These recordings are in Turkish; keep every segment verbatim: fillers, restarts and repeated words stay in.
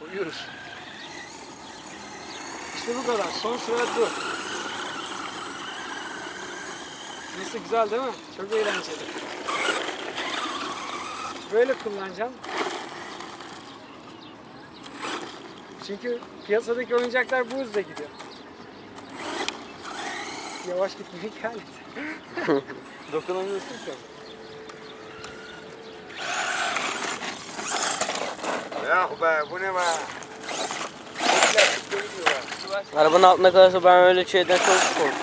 Koyuyoruz. İşte bu kadar. Son sürat bu. Nasıl güzel değil mi? Çok eğlenceli. Böyle kullanacağım. Çünkü piyasadaki oyuncaklar bu hızla gidiyor. Yavaş gitmeye geldi. Dokunamıyorsun ki. Yahu be, bu ne be? Arabanın altına kalırsa ben öyle şeyden çok korkuyorum.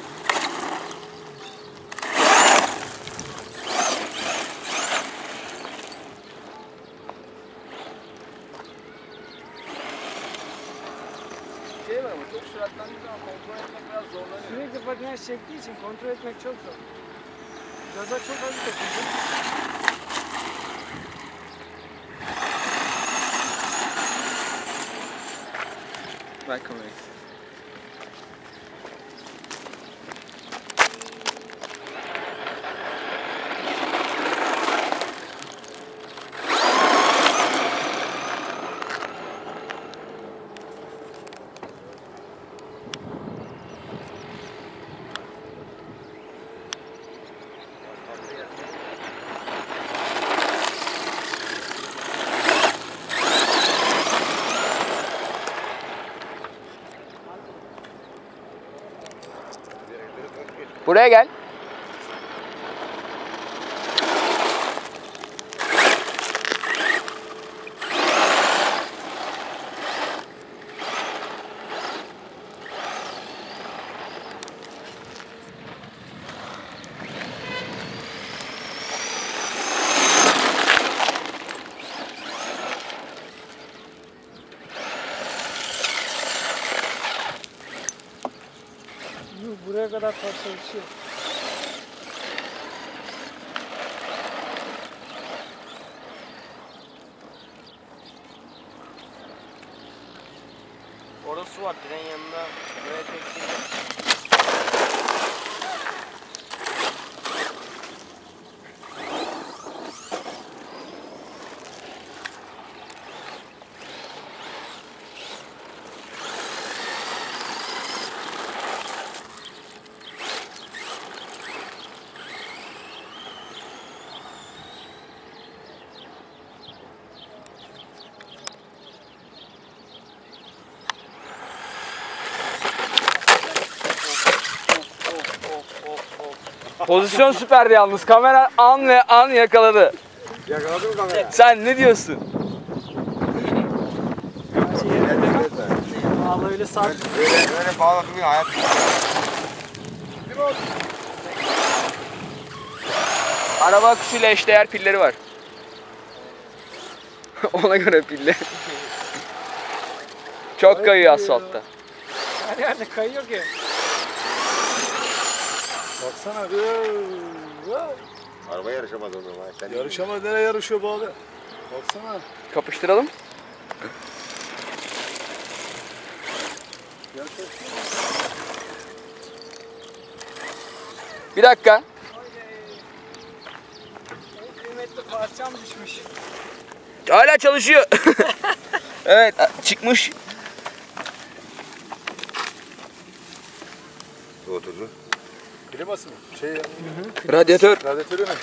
Şey var ama çok süratlendiği zaman kontrol etmek biraz zorlanıyor. Sürekli patinaj çektiği için kontrol etmek çok zor. Gaza çok az dokundu. Ver kamerayı. Buraya gel. Yuh, buraya kadar çalışıyor. Orada su var, direğin yanında. Buraya tek Pozisyon süperdi yalnız. Kamera an ve an yakaladı. Yakaladı mı kamera? Sen ne diyorsun? Vallahi öyle sağ. Böyle, böyle bağlatılıyor hayat. Araba aküsüyle eşdeğer pilleri var. Ona göre pilli. Çok kayıyor asfaltta. Her yerde kayıyor ki. Baksana. Araba yarışamaz onunla. Sen Yarışamaz, nereye yarışıyor bu abi? Baksana. Kapıştıralım. Bir dakika. En kıymetli parçam düşmüş. Hala çalışıyor. Evet, çıkmış. oturdu. Kliması mı? Şey, Radyatör. radyatörü mü?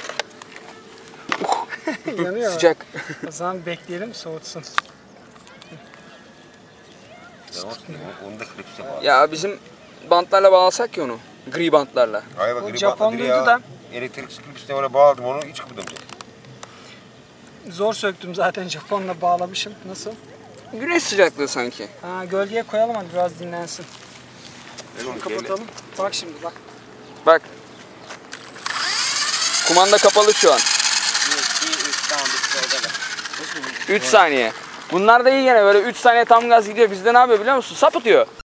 Yanıyor. Sıcak. O zaman bekleyelim soğutsun. Tamam. Onu da klipse bağlı. Ya bizim bantlarla bağlasak ya onu. Gri bantlarla. Hayır bak, O gri Japonluydu patladı ya. da. Elektrik klipsine oraya bağladım onu, hiç kıpırdamayacak. Zor söktüm zaten, Japonla bağlamışım. Nasıl? Güneş sıcaklığı sanki. Ha, gölgeye koyalım hadi biraz dinlensin. Şunu Kapatalım. Bak şimdi bak. Bak. Kumanda kapalı şu an. üç saniye. Bunlar da iyi gene, böyle üç saniye tam gaz gidiyor. Bizde ne yapıyor biliyor musun? Sapıtıyor.